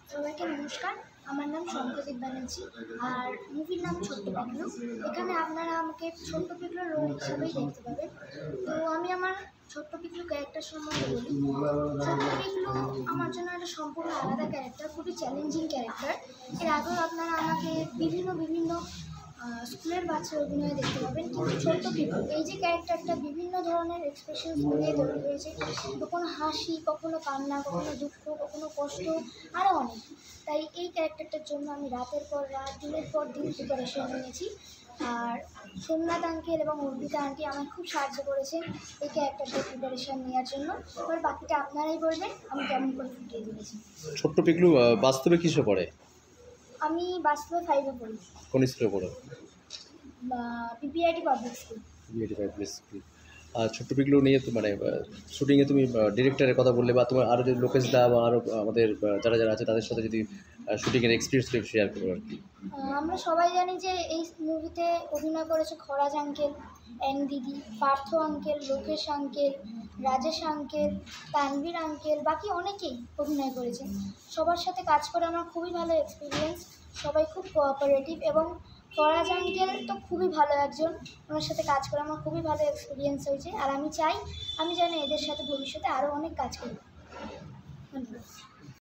সবাইকে নমস্কার। আমার নাম শঙ্করদীপ ব্যানার্জি, আর মুভির নাম ছোট্ট পিকলু। এখানে আপনারা আমাকে ছোট্ট পিকলুর রোল হিসাবেই দেখতে পাবেন। তো আমি আমার ছোট্ট পিকলু ক্যারেক্টার সম্বন্ধে বলি। ছোট্ট পিকলু আমার জন্য একটা সম্পূর্ণ আলাদা ক্যারেক্টার, খুবই চ্যালেঞ্জিং ক্যারেক্টার। এর আগেও আপনারা আমাকে বিভিন্ন স্কুলের বাচ্চার অভিনয়ে দেখতে পাবেন, কিন্তু ছোট্ট পিকলু এই যে ক্যারেক্টারটা বিভিন্ন ধরনের এক্সপ্রেশনস মিলিয়ে তৈরি হয়েছে। কখনো হাসি, কখনো কান্না, কখনো দুঃখ, কখনো কষ্ট, আরও অনেক। তাই এই ক্যারেক্টারটার জন্য আমি রাতের পর রাত, দিনের পর দিন প্রিপারেশন নিয়েছি। আর সোমনাথ আঙ্কেল এবং অর্পিতা আন্টি আমায় খুব সাহায্য করেছেন এই ক্যারেক্টারটার প্রিপারেশন নেওয়ার জন্য। এবার বাকিটা আপনারাই বলবেন আমি কেমন করে ফুটিয়ে তুলেছি। ছোট্ট পিকলু বাস্তবে কিসে পড়ে? আমি বাস্তবে 5-এ পড়ি। কোন স্কুলে পড়ে? PPIT public school. স্কুল। আর ছোট্ট পিকলু নিয়ে তো মানে শুটিংয়ে তুমি ডিরেক্টরের কথা বললে, বা তোমার আরও যদি লোকেশ দা বা আরও আমাদের যারা আছে তাদের সাথে যদি শুটিংয়ের এক্সপিরিয়েন্স শেয়ার করো আর কি। আমরা সবাই জানি যে এই মুভিতে অভিনয় করেছে খরাজ আঙ্কেল, এন দিদি, Partha uncle, Lokesh uncle, Rajesh uncle, Tanvir uncle, বাকি অনেকেই অভিনয় করেছেন। সবার সাথে কাজ করে আমার খুবই ভালো এক্সপিরিয়েন্স। সবাই খুব কোঅপারেটিভ, এবং ফরাজ আঙ্কেল তো খুবই ভালো একজন। ওনার সাথে কাজ করে আমার খুবই ভালো এক্সপিরিয়েন্স হয়েছে, আর আমি চাই আমি যেন এদের সাথে ভবিষ্যতে আরও অনেক কাজ করি। ধন্যবাদ।